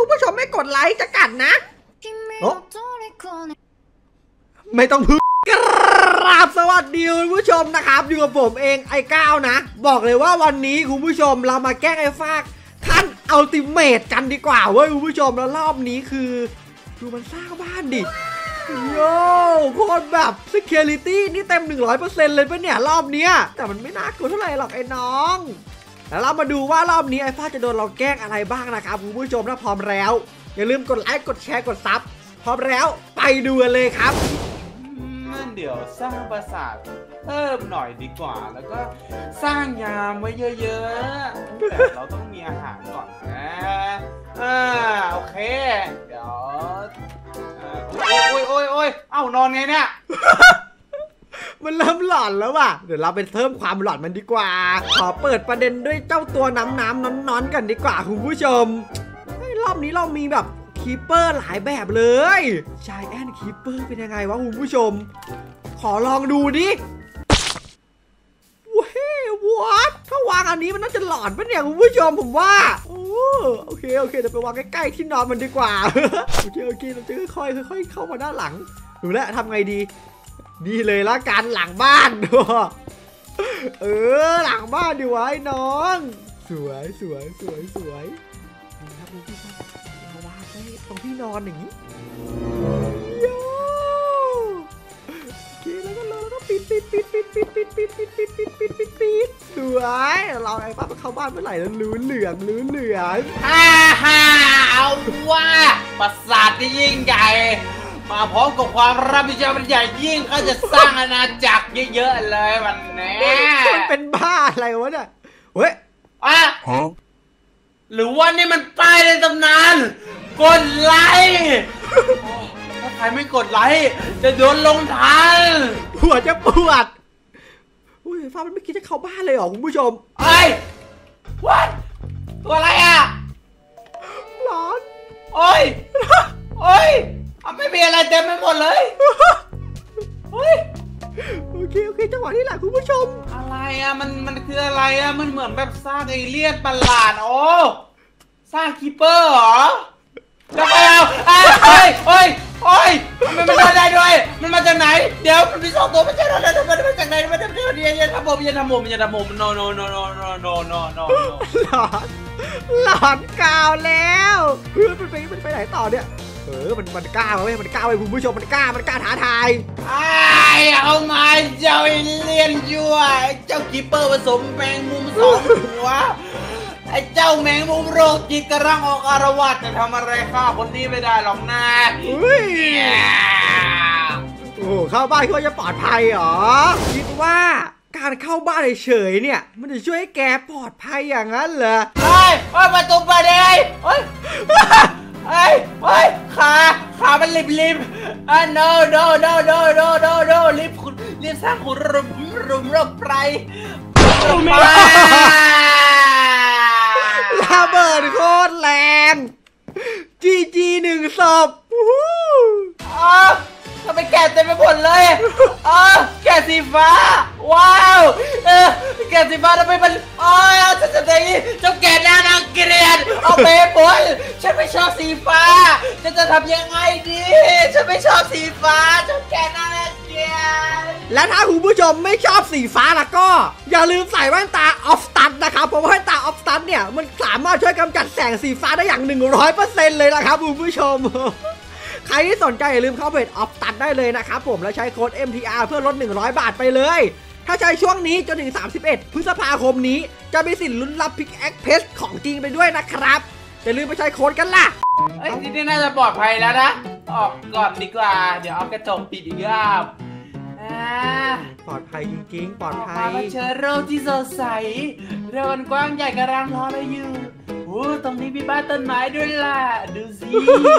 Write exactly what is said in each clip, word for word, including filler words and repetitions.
คุณผู้ชมไม่กดไลค์จะกัดนะโอ้ไม่ต้องพึ่งกราบสวัสดีคุณผู้ชมนะครับอยู่กับผมเองไอ้ก้าวนะบอกเลยว่าวันนี้คุณผู้ชมเรามาแกล้งไอ้ฟากขั้นอัลติเมทกันดีกว่าเว้ยคุณผู้ชมแล้วรอบนี้คือดูมันสร้างบ้านดิโย่โคตรแบบ security นี่เต็ม หนึ่งร้อยเปอร์เซ็นต์ เลยปะเนี่ยรอบเนี้ยแต่มันไม่น่ากลัวเท่าไหร่หรอกไอ้น้องแล้วเรามาดูว่ารอบนี้ไอ้ฟ้าจะโดนเราแกล้งอะไรบ้างนะครับคุณผู้ชมถ้าพร้อมแล้วอย่าลืมกดไลค์กดแชร์กดซับพร้อมแล้วไปดูกันเลยครับนั่นเดี๋ยวสร้างปราสาทเพิ่มหน่อยดีกว่าแล้วก็สร้างยามไว้เยอะๆแต่เราต้องมีอาหารก่อนนะอ่าโอเคเดี๋ยวโอ้ยโอ้ยโอ้ยโอ้ยเอ้านอนไงเนี่ยมันเริ่มหลอนแล้วว่ะเดี๋ยวเราไปเพิ่มความหลอนมันดีกว่าขอเปิดประเด็นด้วยเจ้าตัวน้ำน้ำนอนนอนกันดีกว่าคุณผู้ชมรอบนี้เรามีแบบคีเปอร์หลายแบบเลยชายแอนคีเปอร์เป็นยังไงวะคุณผู้ชมขอลองดูดิเว้ยวอทถ้าวางอันนี้มันน่าจะหลอนปะเนี่ยคุณผู้ชมผมว่าโอ้โอเคโอเคเดี๋ยวไปวางใกล้ๆที่นอนมันดีกว่าโอเคโอเคเราจะค่อยๆค่อยๆเข้ามาด้านหลังดูแลทำไงดีนี่เลยละกันหลังบ้านเออหลังบ้านดีวะไอ้น้องสวยสวยสวยสวยนี่ครับดูพี่ครับเอาวางไว้ตรงที่นอนอย่างนี้โย่โอเคแล้วก็แล้วก็ปิดปิดปิดปิดปิดปิดปิดปิดปิดปิดปิดปิดปิดสวยเราไอ้ป้าเข้าบ้านเมื่อไหร่แล้วลื้อเหลืองลื้อเหลืองฮ่าฮ่าเอาว่าปราสาทที่ยิ่งใหญ่มาพร้อมกับความรับผิดชอบใหญ่ยิ่งเขาจะสร้างอาณาจักรเยอะๆเลยวันนี้มันเป็นบ้าอะไรวะเนี่ยเฮ้ยอ่ะหรือว่านี่มันป้ายในตำนานกดไลค์ถ้าใครไม่กดไลค์จะโดนลงทันหัวจะปวดอุ้ยฟ้ามันไม่คิดจะเข้าบ้านเลยเหรอคุณผู้ชมเอ้ยวัดตัวอะไรอ่ะร้อนโอ้ยโอ้ยไม่มีอะไรเต็มไปหมดเลยโอเคโอเคจังหวะนี้แหละคุณผู้ชมอะไรอ่ะมันมันคืออะไรอ่ะมันเหมือนแบบสร้างเอเลี่ยนประหลาดโอ้สร้างคีเปอร์เหรอแล้วไปเอาเอ้ยเอ้ยเอ้ยเอ้ยมันมันได้ด้วยมันมาจากไหนเดี๋ยวมันมีสองตัวไม่ใช่หรอมันมาจากไหนมันจะเรียนเรียนทำผมเรียนทำผมเรียนทำผม no no no no no no no no หลอนหลอนกาวแล้วเฮ้ยมันไปมันไปไหนต่อเนี่ยเออมันมันกล้าเว้ยมันกล้าเว้ยคุณผู้ชมมันกล้ามันกล้าท้าทายไอ้เอามาเจ้าเอเลี่ยนยั่วเจ้าคีเปอร์ผสมแมงมุมสองหัวไอ้เจ้าแมงมุมโรคจิตกำลังออกอารวาสจะทำอะไรข้าคนนี้ไม่ได้หรอกนะอุ้ยโอ้เข้าบ้านเขาจะปลอดภัยเหรอคิดว่าการเข้าบ้านเฉยๆเนี่ยมันจะช่วยให้แกปลอดภัยอย่างนั้นเหรอเฮ้ยเฮ้ยประตูเปิดเลยเฮ้ยเฮ้ยเฮ้ยขาขามันริบริบอ่ะ no no no no no no no รีบขุดรีบสร้างขุดรุมรุมรบไรระเบิดโคตรแรงจีจีหนึ่งศพอ๋อทำไมแกะเต็มไปหมดเลยอ๋อแกะสีฟ้าว้าวเออแกะสีฟ้าทำไมมันอ๋อจะจะได้เจ้าแกะน่ารังเกียจเอาไปหมดฉันไม่ชอบสีฟ้าจะจะทำยังไงดีฉันไม่ชอบสีฟ้าเจ้าแกะน่ารังเกียจและถ้าคุณผู้ชมไม่ชอบสีฟ้าแล้วก็อย่าลืมใส่แว่นตาออฟสตันนะครับเพราะว่าแว่นตาออฟสตันเนี่ยมันสามารถช่วยกำจัดแสงสีฟ้าได้อย่าง หนึ่งร้อยเปอร์เซ็นต์ เลยนะครับคุณผู้ชมใครที่สนใจอย่าลืมเข้าเพจออฟตัดได้เลยนะครับผมแล้วใช้โค้ด เอ็ม ที อาร์ เพื่อลดหนึ่งร้อยบาทไปเลยถ้าใช้ช่วงนี้จนถึงสามสิบเอ็ดพฤษภาคมนี้จะมีสิทธิ์ลุ้นรับพิกแอคเพสของจริงไปด้วยนะครับอย่าลืมไปใช้โค้ดกันล่ะเอ้ยที่นี่น่าจะปลอดภัยแล้วนะออกก่อนดีกว่าเดี๋ยวเอากระจกปิดอีกรอบปลอดภัยจริงๆปลอดภัยเชื้อโรคที่สดใสเรือนกว้างใหญ่กระรังรอเราอยู่โอ้ตรงนี้มีบ้านต้นไม้ด้วยล่ะดูสิ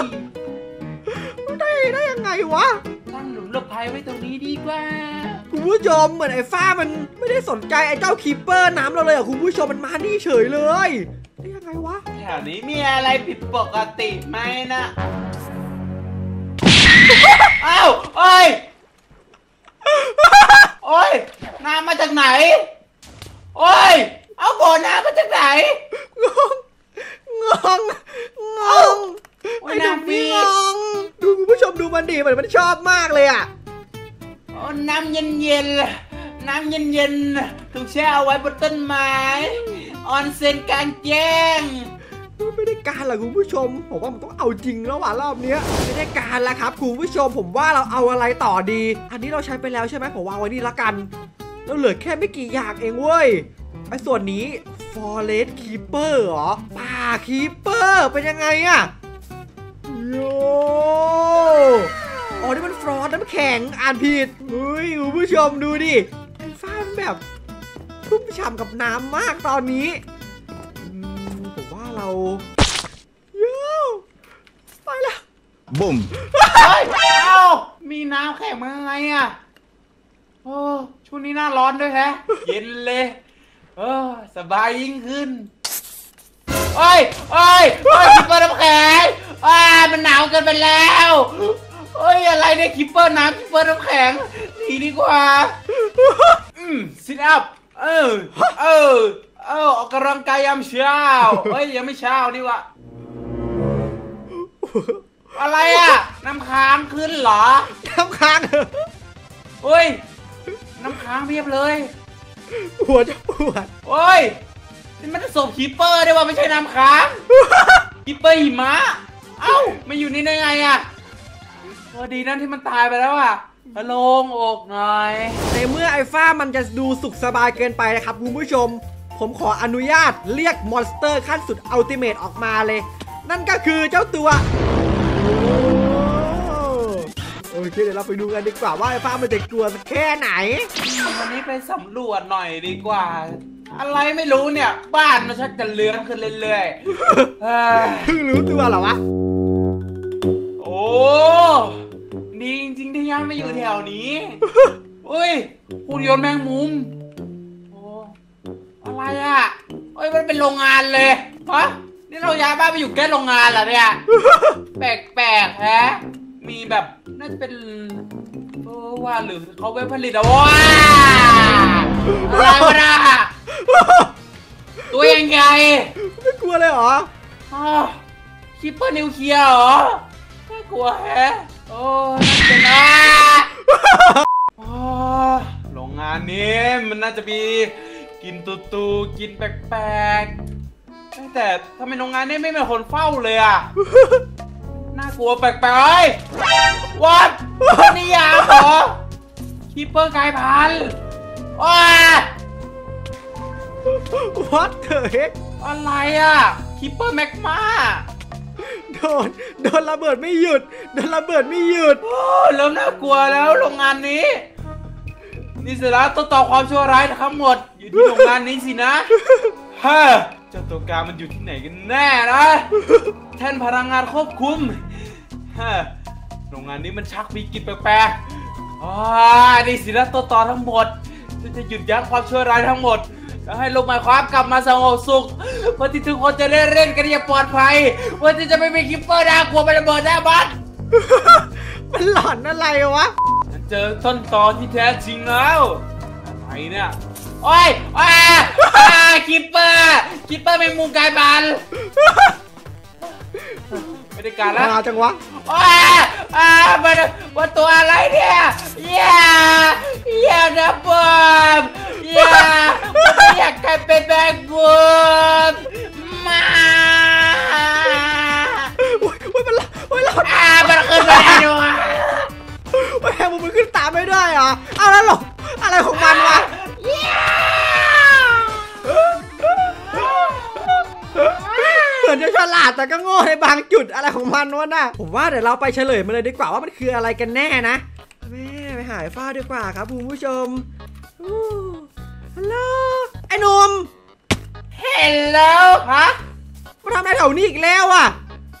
ได้ได้ยังไงวะตั้งหลุมหลบภัยไว้ตรงนี้ดีกว่าคุณผู้ชมเหมือนไอ้ฟ้ามันไม่ได้สนใจไอ้เจ้าคีเปอร์น้ำเราเลยอ่ะคุณผู้ชมมันมานี่เฉยเลยได้ยังไงวะแถวนี้มีอะไรผิดปกติไหมนะอ้าวโอ้ยโอ้ยน้ำมาจากไหนโอ้ยเอาบ่อน้ำมาจากไหนงงงงงมันดิเหมือนมันชอบมากเลยอ่ะน้ำเย็นๆน้ำเย็นๆถูกแช่เอาไว้บนต้นไม้ออนเซ็นกลางแจ้งไม่ได้การหรอคุณผู้ชมผมว่ามันต้องเอาจริงแล้วว่ะรอบนี้ไม่ได้การแล้วครับคุณผู้ชมผมว่าเราเอาอะไรต่อดีอันนี้เราใช้ไปแล้วใช่ไหมผมวางไว้นี่ละกันแล้วเหลือแค่ไม่กี่อย่างเองเว้ยไอ้ส่วนนี้ Forest Keeper เหรอป่า Keeper เป็นยังไงอะโย่อ๋อนี่มันฟรอสน้ำแข็งอ่านผิดเฮ้ยคุณผู้ชมดูดิไอ้ฟ้ามันแบบชุ่มฉ่ำกับน้ำมากตอนนี้ผมว่าเราโย่ไปแล้วบุ้มเฮ้ยเอ้ามีน้ำแข็งมาไงอะโอ้ช่วงนี้หน้าร้อนด้วยแฮะเย็นเลยเออสบายยิ่งขึ้นโอ้ยโอ้ยโอ้ยคิปเปอร์น้ำแข็งอ่ามันหนาวเกินไปแล้วโอ้ยอะไรเนี่ยคิปเปอร์น้ำคิปเปอร์น้ำแข็งหนีดีกว่าอืมซิทอัพเออเออเออออกกำลังกายยามเช้าเฮ้ยยังไม่เช้านี่วะอะไรอะน้ำค้างขึ้นเหรอน้ำค้างเฮ้ยน้ำค้างเพียบเลยหัวจะปวดโอ้ยนี่มันจะส่งคีปเปอร์ได้ว่าไม่ใช่น้ำค้างคีปเปอร์หิมะเอ้ามาอยู่นี่ได้ไงอะพอดีนั่นที่มันตายไปแล้วอะโล่งอกหน่อยในเมื่อไอ้ฟ้ามันจะดูสุขสบายเกินไปนะครับคุณผู้ชมผมขออนุญาตเรียกมอนสเตอร์ขั้นสุดอัลติเมทออกมาเลยนั่นก็คือเจ้าตัวโอเคเดี๋ยวเราไปดูกันดีกว่าว่าไอ้ฟ้ามันจะกลัวแค่ไหนวันนี้ไปสำรวจหน่อยดีกว่าอะไรไม่รู้เนี่ยบ้านมันชักจะเลื้อนขึ้นเรื่อยๆเพิ่งรู้ตัวเหรอวะโอ้ดีจริงๆที่ยังไม่อยู่แถวนี้อุ้ยหุ่นยนต์แมงมุมโอ้อะไรอ่ะเอ้ยมันเป็นโรงงานเลยฮะนี่เราย้ายบ้านไปอยู่แค่โรงงานเหรอเนี่ยแปลกๆแฮะมีแบบน่าจะเป็นเออว่าหรือเขาไปผลิตอะว้าอะไรวะน่ะตัวยังไงไม่กลัวเลยเหรอคิปเปอร์นิวเคลียร์เหรอไม่กลัวแฮะโอ้น่าจะนะโรงงานนี้มันน่าจะมีกินตูตูกินแปลกๆแต่ทำไมโรงงานนี้ไม่มีคนเฝ้าเลยอ่ะน่ากลัวแปลกๆเฮ้ยวัดนี่ยาเหรอคีปเปอร์กลายพันธุ์ว้าวัดเถอะอะไรอ่ะคีปเปอร์แมกมาโดนโดนระเบิดไม่หยุดโดนระเบิดไม่หยุดโอ้เริ่มน่ากลัวแล้วโรงงานนี้นี่สินะต้นต่อความชั่วร้ายทั้งหมดอยู่ที่โรงงานนี้สินะฮะเจ้าตัวการมันอยู่ที่ไหนกันแน่นะแท่นพลังงานควบคุมฮะโรงงานนี้มันชักมีกลิ่นแปลกๆอ๋อนี่สินะต้นต่อทั้งหมดจะหยุดยั้งความชั่วร้ายทั้งหมดแล้วให้โลกใหม่ความกลับมาสงบสุขเพื่อที่ทุกคนจะได้เล่นกันอย่างปลอดภัยเพื่อที่จะไม่มีคิปเปอร์น่ากลัวไประเบิดหน้าบ้านมันหลอนอะไรวะฉันเจอต้นตอที่แท้จริงแล้วอะไรเนี่ยโอ้ยอ้าอ้าคิปเปอร์คิปเปอร์แมงมุมกลายพันธุ์ไม่ได้การแล้วมาจังวะอ้าอ้ามันมันตัวอะไรเนี่ยอย่าอย่านะบอมอย่าไม่อยากกลายเป็นแมงมุมมาโอ้ยโอ้ยมันโอ้ยเราอ่ามันขึ้นไปได้ด้วยแมงมุมมันขึ้นตามไม่ได้เหรออ้าวแล้วหรออะไรของมันวะเหมือนจะฉลาดแต่ก็โง่ในบางจุดอะไรของมันวะน่ะผมว่าเดี๋ยวเราไปเฉลยมาเลยดีกว่าว่ามันคืออะไรกันแน่นะแม่ไปหาฟ้าดีกว่าครับคุณผู้ชมฮัลโหลไอ้หนุ่มเห็นแล้ว ฮะมาทำอะไรแถวนี้อีกแล้วอ่ะ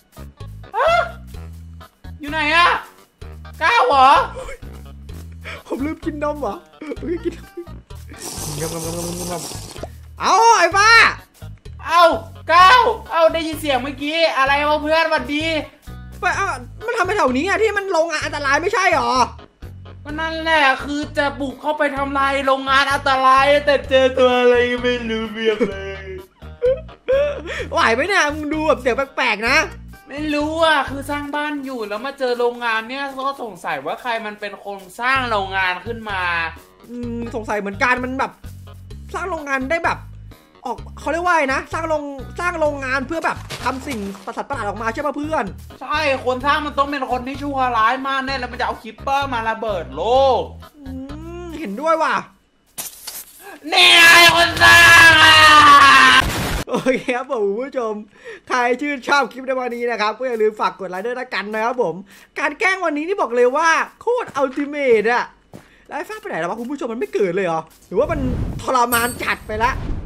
อยู่ไหนอะก้าวเหรอผมลืมกินนมเหรอกินนมงำงำงำงำงำเอาไอ้บ้าเอาก้าวเอาได้ยินเสียงเมื่อกี้อะไรวะเพื่อนสวัสดีไปเอามันทำไปแถวนี้อะที่มันโรงงานอันตรายไม่ใช่หรอก็นั่นแหละคือจะบุกเข้าไปทำลายโรงงานอันตรายแต่เจอตัวอะไรไม่รู้เบียบเลยไหวไหมเนี่ยมึงดูแบบเสียงแปลกๆนะไม่รู้อ่ะคือสร้างบ้านอยู่แล้วมาเจอโรงงานเนี่ยก็สงสัยว่าใครมันเป็นคนสร้างโรงงานขึ้นมาอืมสงสัยเหมือนกันมันแบบสร้างโรงงานได้แบบออกเขาเรียกว่าไงนะสร้างโรงสร้างโรงงานเพื่อแบบทำสิ่งประสาทประหลาดออกมาใช่ป่ะเพื่อนใช่คนสร้างมันต้องเป็นคนที่ชั่วร้ายมากแน่แล้วมันจะเอาคิปเปอร์มาระเบิดโลกอืมเห็นด้วยว่ะนี่ไงคนสร้างอ่ะโอเคครับผมคุณผู้ชมใครชื่นชอบคลิปในวันนี้นะครับก็อย่าลืมฝากกดไลค์ด้วยนะกันนะครับผมการแกล้งวันนี้นี่บอกเลยว่าโคตรอัลติเมทอะแล้วไอ้ฟ้าไปไหนแล้ววะคุณผู้ชมมันไม่เกิดเลยเหรอหรือว่ามันทรมานจัดไปละ